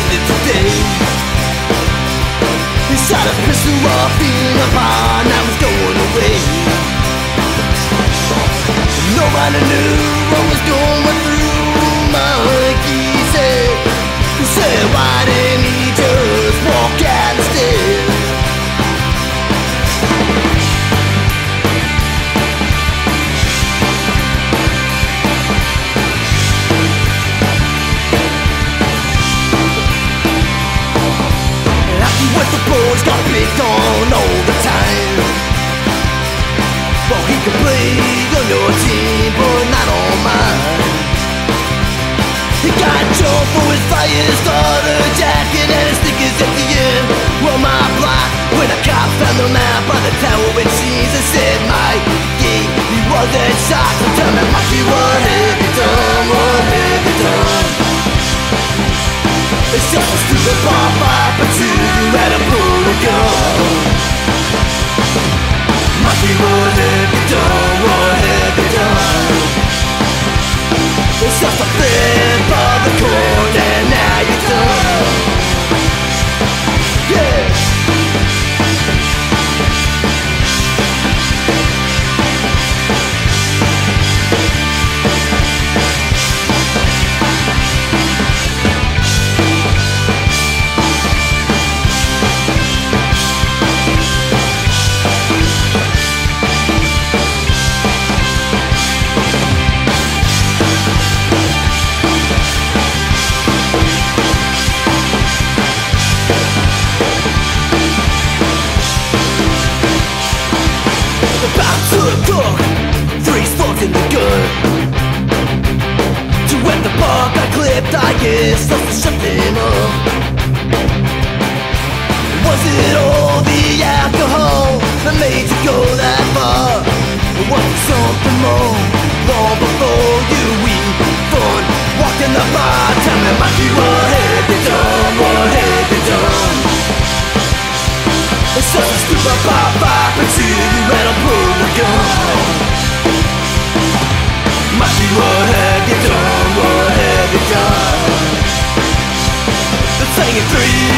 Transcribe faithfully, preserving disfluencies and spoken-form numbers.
ended today. He shot a pistol off in a bar and I was going away. Nobody knew what was going through Mikey's head. He said, why didn't he just walk out instead? With the boys got picked on all the time. Well, he could play on your team, but not on mine. He got jumped for his fire starter jacket and his stickers at the end. Well, my block, when a cop found them out by the tower with cheese and said, Mikey, he wasn't shot. So tell me, Mikey, what have you done? What have you done? It's just a stupid bar fight, but you had a pull a gun. Mikey, what have you done? What have you done? It's just a flip of the coin and now you're done. Yeah. Three spots in the gun. To when the bar got clipped, I guess just to shut them up. Was it all the alcohol that made you go that far? Or was it something more? Long before you even walked in the bar. Tell me, Mikey, what have you done? What have you done? It's such a stupid bar fight, but you ran a pull a gun. Mikey, what have you done? What have you done? The thing in three